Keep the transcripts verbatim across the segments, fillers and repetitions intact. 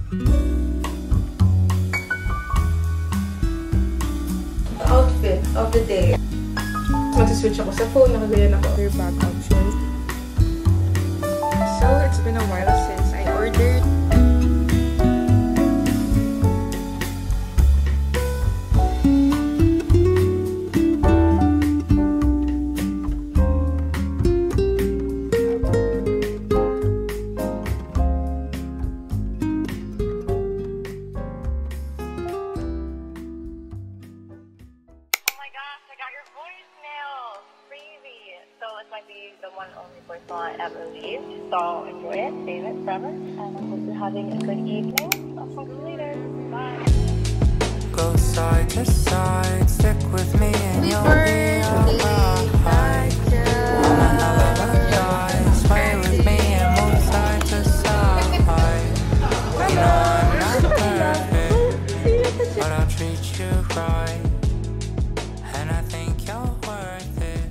Outfit of the day. Mag-switch ako sa phone, nakagayan ako. Your back options. So, it's been a while since I ordered. The one only person ever leaves, so enjoy it, save it forever, and I hope you're having a good evening. I'll talk to you later. Bye. Go side to side, stick with me and you'll be alright. Sway with me and move side to side. You know I'm not perfect, but I'll treat you right, and I think you're worth it.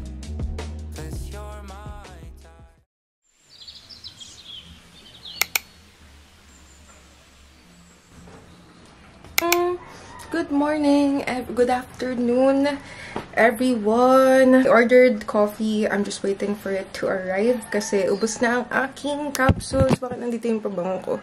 Good morning, good afternoon, everyone. I ordered coffee. I'm just waiting for it to arrive kasi ubos na ang aking capsules. Bakit nandito yung pabango ko?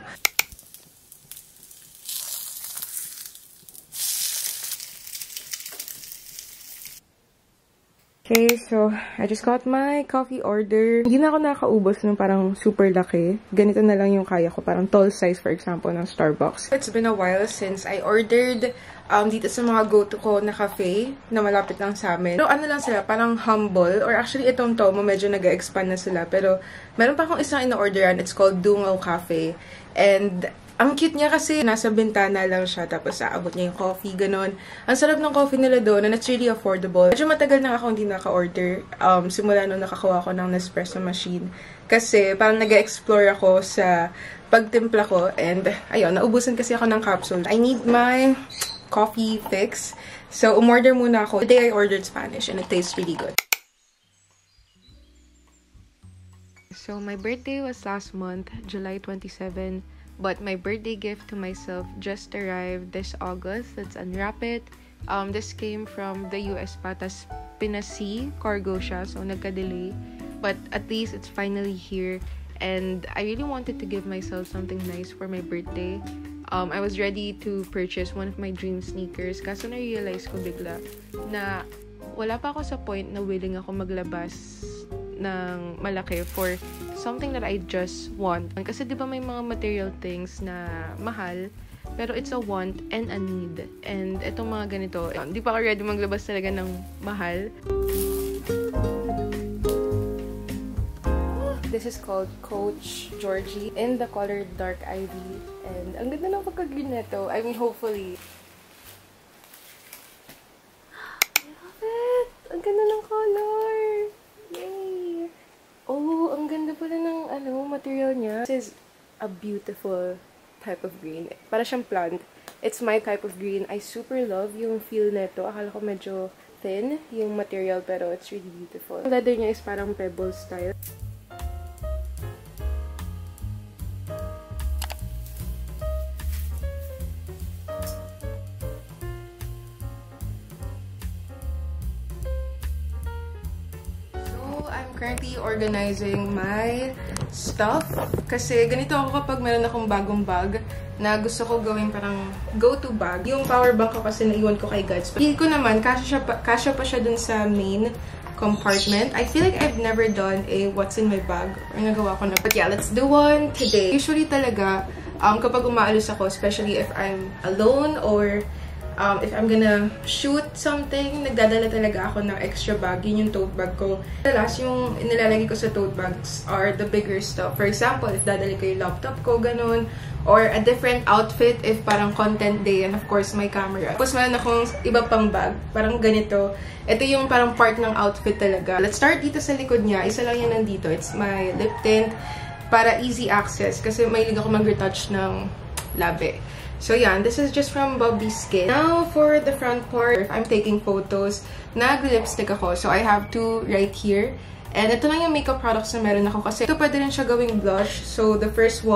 Okay, so I just got my coffee order. Hindi na ako nakaubos ng parang super laki. Ganito na lang yung kaya ko. Parang tall size, for example, ng Starbucks. It's been a while since I ordered um, dito sa mga go-to ko na cafe na malapit lang sa amin. Pero ano lang sila, parang humble. Or actually, itong Tomo, medyo nag-expand na sila. Pero meron pa akong isang ina-orderan. It's called Dungaw Cafe. And ang cute niya kasi nasa bintana lang siya, tapos aabot niya yung coffee, ganun. Ang sarap ng coffee nila doon, and it's really affordable. Medyo matagal na ako hindi naka-order, um, simula nung nakakuha ko ng Nespresso machine. Kasi parang nag-explore ako sa pagtimpla ko, and ayun, naubusan kasi ako ng capsule. I need my coffee fix. So, umorder muna ako. Today I ordered Spanish, and it tastes really good. So, my birthday was last month, July twenty-seventh. But my birthday gift to myself just arrived this August. Let's unwrap it. Um, this came from the U S Patas Pinasi cargo siya, so nagka-delay. But at least it's finally here. And I really wanted to give myself something nice for my birthday. Um, I was ready to purchase one of my dream sneakers. Kaso na-realize ko bigla na wala pa ako sa point na willing ako maglabas ng malaki for something that I just want. Kasi di ba may mga material things na mahal, pero it's a want and a need. And itong mga ganito, di pa ako ready maglabas talaga ng mahal. This is called Coach Georgie in the color Dark Ivy. And ang ganda ng pagka-green nito. I mean, hopefully. I love it! Ang ganda ng color! Yay! Oh, ang ganda pala ng ano, material niya. This is a beautiful type of green. Para siyang plant. It's my type of green. I super love yung feel nito. Akala ko medyo thin yung material, pero it's really beautiful. Ang leather niya is parang pebble style. Currently organizing my stuff. Kasi ganito ako kapag meron akong bagong bag na gusto ko gawing parang go-to bag. Yung power bank ko kasi naiwan ko kay Guts. Feel ko naman, kasya, siya pa, kasya pa siya dun sa main compartment. I feel like I've never done a what's in my bag. Or nagawa ko na. But yeah, let's do one today. Usually talaga, um, kapag umaalis ako, especially if I'm alone or Um, if I'm gonna shoot something, nagdadala talaga ako ng extra bag. Yun yung tote bag ko. Dalas, yung nilalagay ko sa tote bags are the bigger stuff. For example, if dadali ko yung laptop ko, ganun. Or a different outfit if parang content day. And of course, my camera. Tapos meron akong iba pang bag. Parang ganito. Ito yung parang part ng outfit talaga. Let's start dito sa likod niya. Isa lang yan nandito. It's my lip tint. Para easy access. Kasi mahilig ako mag-retouch ng labi. So yeah, this is just from Bobby Skin. Now for the front part, if I'm taking photos, nag-lipstick ako. So I have two right here. And ito lang yung makeup products na meron ako kasi ito pwede rin siya gawing blush. So the first one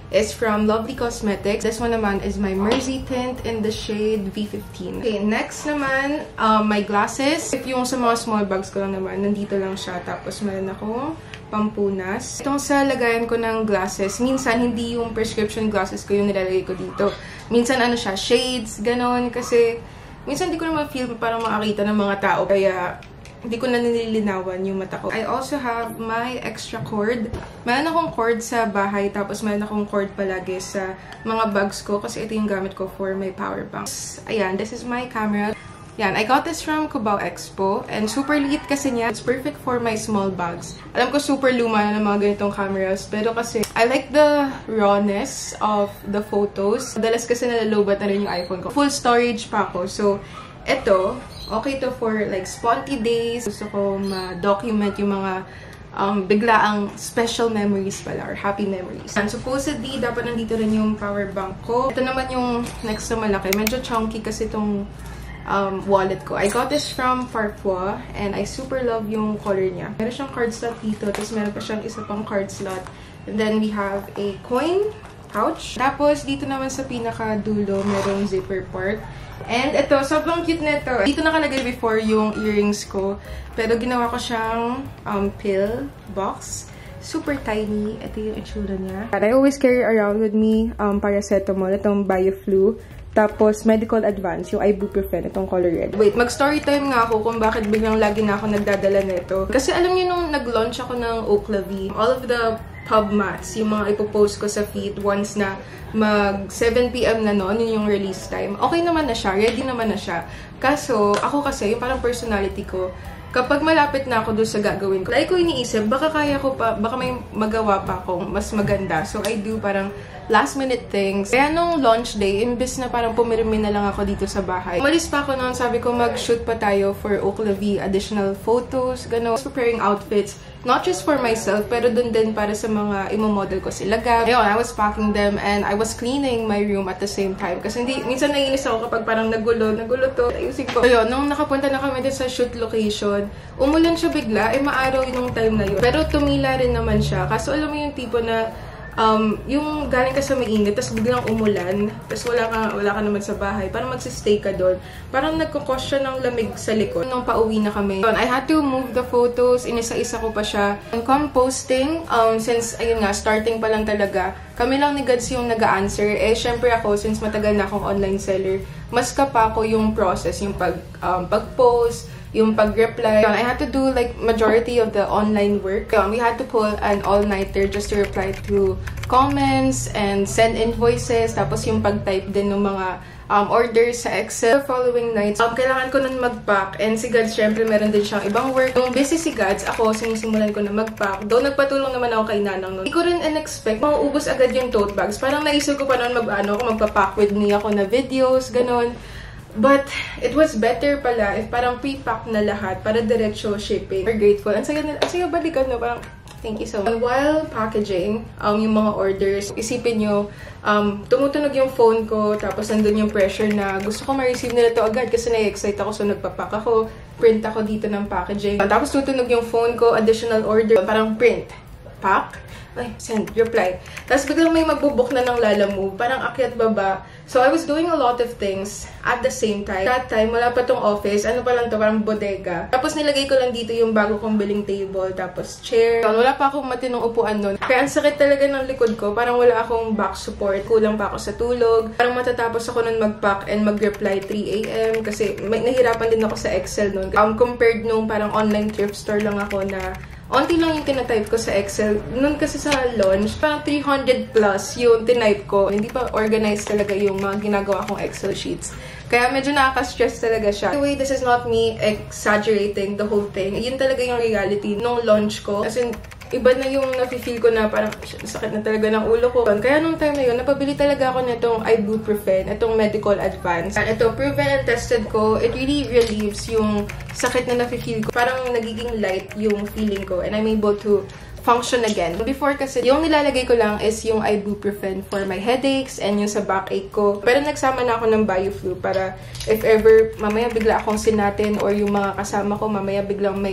is from Lovely Cosmetics. This one naman is my Mersey tint in the shade V fifteen. Okay, next naman, um, my glasses. If yung sa mga small bags ko lang naman, nandito lang siya. Tapos meron akong pampunas. Itong sa lagayan ko ng glasses, minsan hindi yung prescription glasses ko yung nilalagay ko dito. Minsan ano siya, shades, ganon. Kasi minsan hindi ko naman feel parang makakita ng mga tao. Kaya hindi ko na nililinawan yung mata ko. I also have my extra cord. Meron akong cord sa bahay, tapos meron akong cord palagi sa mga bags ko kasi ito yung gamit ko for my power banks. Ayan, this is my camera. Yan, I got this from Cubao Expo and super liit kasi niya. It's perfect for my small bags. Alam ko super luma na ng mga ganitong cameras, pero kasi I like the rawness of the photos. Madalas kasi nalalobat na rin yung iPhone ko. Full storage pa ako. So, ito, okay to for like sponty days. Gusto ko ma-document yung mga um, biglaang special memories pala or happy memories. And supposedly, dapat nandito rin yung power bank ko. Ito naman yung next na malaki. Medyo chunky kasi itong Um, wallet ko. I got this from Farfua and I super love yung color niya. Meron siyang card slot dito, tapos meron pa siyang isa pang card slot. And then we have a coin pouch. Tapos dito naman sa pinaka-dulo, merong zipper part. And ito, sobrang cute na ito. Dito nakalagay before yung earrings ko, pero ginawa ko siyang um, pill box. Super tiny. Ito yung itsura niya. I always carry around with me um, paracetamol, itong Bioflu. Tapos, Medicol Advance, yung ibuprofen, itong color red. Wait, mag-story time nga ako kung bakit biglang lagi na ako nagdadala nito. Kasi alam niyo nung nag-launch ako ng Hola, all of the pub mats, yung mga ipopost ko sa feed once na mag seven p m na noon, yun yung release time. Okay naman na siya, ready naman na siya. Kaso, ako kasi, yung parang personality ko, kapag malapit na ako doon sa gagawin ko, like ko iniisip, baka kaya ko pa, baka may magawa pa akong mas maganda. So, I do parang last minute things. Kaya nung launch day, imbes na parang pumirmi na lang ako dito sa bahay. Umalis pa ako noon, sabi ko mag-shoot pa tayo for Hola, additional photos, gano'n. Preparing outfits, not just for myself, pero dun din para sa mga imo-model ko sila. Ayun, I was packing them and I was cleaning my room at the same time. Kasi hindi, minsan naiinis ako kapag parang nagulo, nagulo to, ayusin ko. Ayun, nung nakapunta na kami din sa shoot location, umulan siya bigla, eh maaraw yung time na yun. Pero tumila rin naman siya. Kaso alam mo yung tipo na Um, yung galing ka sa mainit, tapos biglang umulan, tapos wala ka, wala ka naman sa bahay, parang magsistay ka doon. Parang nagkukos siya ng lamig sa likod. Nung pauwi na kami, I had to move the photos, inisa-isa ko pa siya. On composting, um, since, ayun nga, starting pa lang talaga, kami lang ni Gads yung nag-a-answer. Eh, syempre ako, since matagal na akong online seller, mas kapa ko yung process, yung pag, um, pag-post, yung pag-reply. I had to do like majority of the online work. We had to pull an all-nighter just to reply to comments and send invoices. Tapos yung pag-type din ng mga um, orders sa Excel. The following nights, um, kailangan ko nun mag-pack. And si Gads, syempre, meron din siyang ibang work. Nung busy si Gads, ako, sinisimulan ko na mag-pack. Though nagpatulong naman ako kay Nanang nun. Hindi ko rin in-expect, mauubos agad yung tote bags. Parang naisip ko pa nun mag-ano, magpa-pack with me ako na videos, ganon. But, it was better pala if parang pre-pack na lahat para diretso shipping. We're grateful. Ang saya, ang saya balikan na parang, thank you so much. And while packaging, um, yung mga orders, isipin nyo, um, tumutunog yung phone ko, tapos nandun yung pressure na gusto ko ma-receive nila to agad kasi na-excite ako, so nagpapack ako, print ako dito ng packaging. Tapos tutunog yung phone ko, additional order, parang print, pack, ay, send, reply. Tapos biglang may magbubok na ng Lala Move, parang akyat baba. So, I was doing a lot of things at the same time. That time, wala pa tong office. Ano pa lang to, parang bodega. Tapos nilagay ko lang dito yung bago kong billing table, tapos chair. Wala pa akong matinong upuan nun. Kaya ang sakit talaga ng likod ko. Parang wala akong back support. Kulang pa ako sa tulog. Parang matatapos ako nun mag-pack and mag-reply three a m Kasi may, nahirapan din ako sa Excel nun. Um, compared nung parang online thrift store lang ako na onti lang yung tinatype ko sa Excel. Noon kasi sa launch, parang three hundred plus yung tinype ko. Hindi pa organized talaga yung mga ginagawa kong Excel sheets. Kaya medyo nakaka-stress talaga siya. Anyway, this is not me exaggerating the whole thing. Yun talaga yung reality nung launch ko. As in, iba na yung nafe-feel ko na parang sakit na talaga ng ulo ko. Kaya nung time na yun, napabili talaga ako nitong ibuprofen, itong Medicol Advance. Ito, proven and tested ko. It really relieves yung sakit na nafe-feel ko. Parang nagiging light yung feeling ko and I'm able to function again. Before kasi, yung nilalagay ko lang is yung ibuprofen for my headaches and yung sa backache ko. Pero nagsama na ako ng Bioflu para if ever mamaya bigla akong sinatin or yung mga kasama ko mamaya biglang may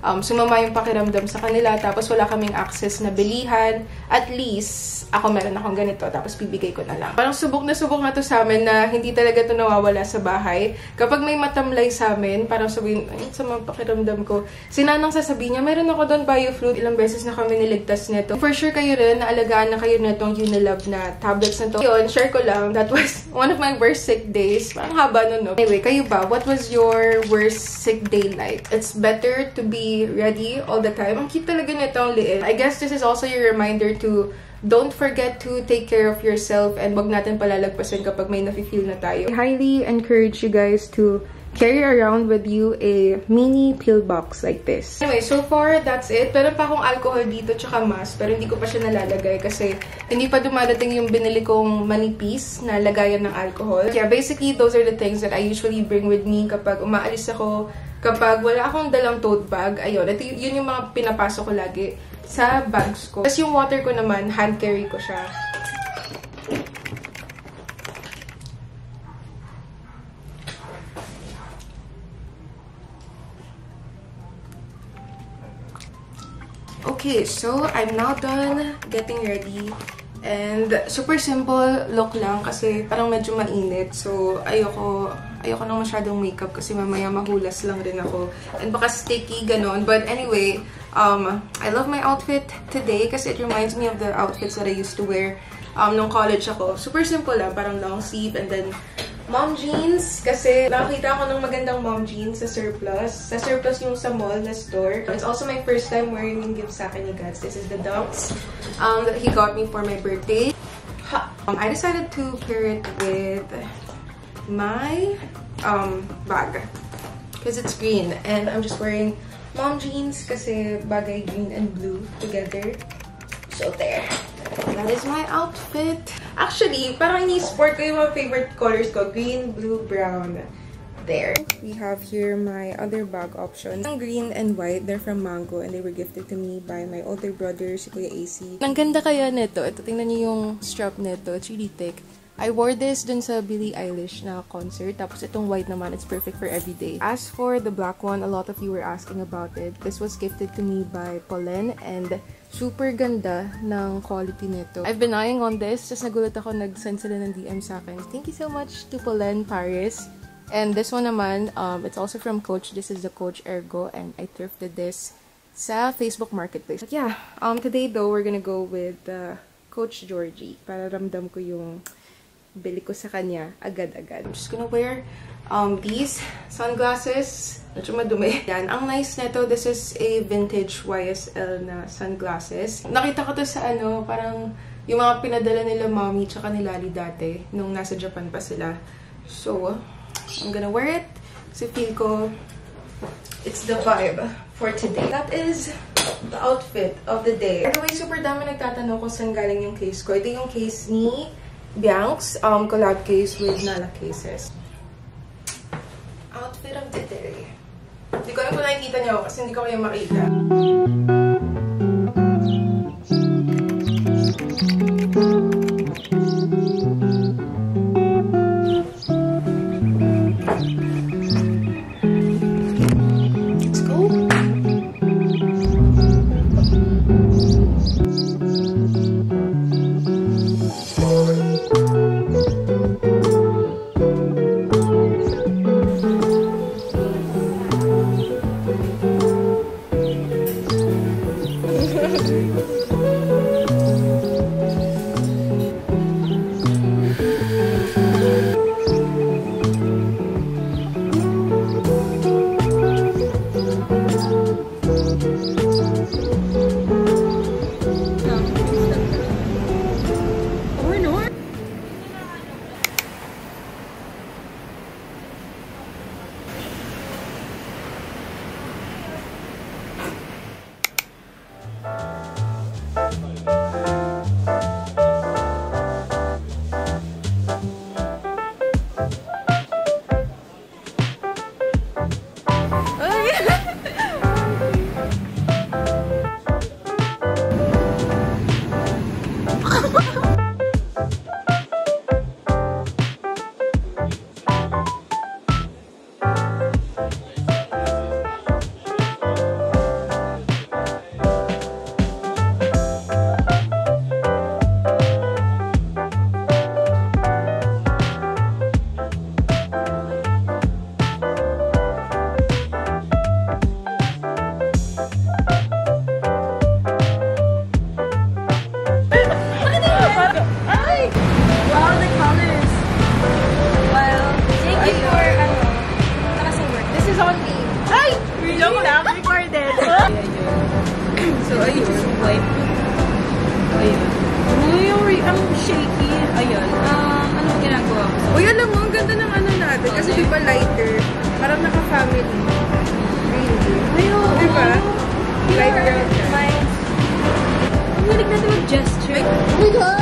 um, sumama yung pakiramdam sa kanila, tapos wala kaming access na bilihan. At least, ako meron akong ganito, tapos bibigay ko na lang. Parang subok na subok na to sa amin na hindi talaga to nawawala sa bahay. Kapag may matamlay sa amin, parang sabihin, ay, sa mga pakiramdam ko. Sinanang sasabihin niya, meron ako doon bioflu. Ilang beses na kami niligtas nito. For sure kayo rin, naalagaan na kayo na itong Unilab na tablets na to. Yun, share ko lang. That was one of my worst sick days. Parang haba nun, no? Anyway, kayo ba? What was your worst sick day like? It's better to be ready all the time. Ang cute talaga nito, ang liit. I guess this is also your reminder to don't forget to take care of yourself and wag natin palalagpasin kapag may nafe-feel na tayo. I highly encourage you guys to carry around with you a mini pill box like this. Anyway, so far, that's it. Meron pa akong alcohol dito tsaka mask, pero hindi ko pa siya nalalagay kasi hindi pa dumadating yung binili kong manipis na lagayan ng alcohol. Yeah, basically, those are the things that I usually bring with me kapag umaalis ako, kapag wala akong dalang tote bag. Ayun, ito yun yung mga pinapasok ko lagi sa bags ko. Tapos yung water ko naman, hand carry ko siya. Okay, so I'm now done getting ready. And super simple look lang kasi parang medyo mainit. So ayoko, ayoko nang masyadong makeup kasi mamaya mahulas lang rin ako. And baka sticky, ganon. But anyway, um, I love my outfit today kasi it reminds me of the outfits that I used to wear um, nung college ako. Super simple lang, parang long sleeve and then mom jeans, kasi nakakita ako ng magandang mom jeans sa surplus. Sa surplus yung sa mall na store. It's also my first time wearing yung gift sa akin ni Gats. This is the Dunks um, that he got me for my birthday. Um, I decided to pair it with my um, bag because it's green. And I'm just wearing mom jeans kasi bagay green and blue together. So there. That is my outfit. Actually, parang ini-sport ko yung mga favorite colors ko. Green, blue, brown. There. We have here my other bag options. Green and white. They're from Mango and they were gifted to me by my older brother, si Kuya A C. Ang ganda kaya nito. Ito, tingnan niyo yung strap nito. It's really thick. I wore this dun sa Billie Eilish na concert. Tapos itong white naman, it's perfect for everyday. As for the black one, a lot of you were asking about it. This was gifted to me by Pauline and super ganda ng quality nito. I've been eyeing on this. Just nagulat ako, nag-send sila ng D M sa akin. Thank you so much to Pauline Paris. And this one naman, um, it's also from Coach. This is the Coach Ergo and I thrifted this sa Facebook Marketplace. But yeah, um, today though, we're gonna go with uh, Coach Georgie para ramdam ko yung bili ko sa kanya agad-agad. I'm just gonna wear um, these sunglasses. Medyo madumi. Yan. Ang nice nito, this is a vintage Y S L na sunglasses. Nakita ko to sa ano, parang yung mga pinadala nila mommy tsaka ni Lali dati nung nasa Japan pa sila. So, I'm gonna wear it kasi feel ko it's the vibe for today. That is the outfit of the day. By the way, super dami nagtatanong kung saan galing yung case ko. Ito yung case ni Bianx, um, collab case with Nala Cases. Outfit of the day. Hindi ko alam kung nakikita niyo kasi hindi ko kayo makita. Let's go. Kasi diba lighter, parang naka-family. Really? Diba? Lighter. Ang galing natin mag-gesture. Oh my God!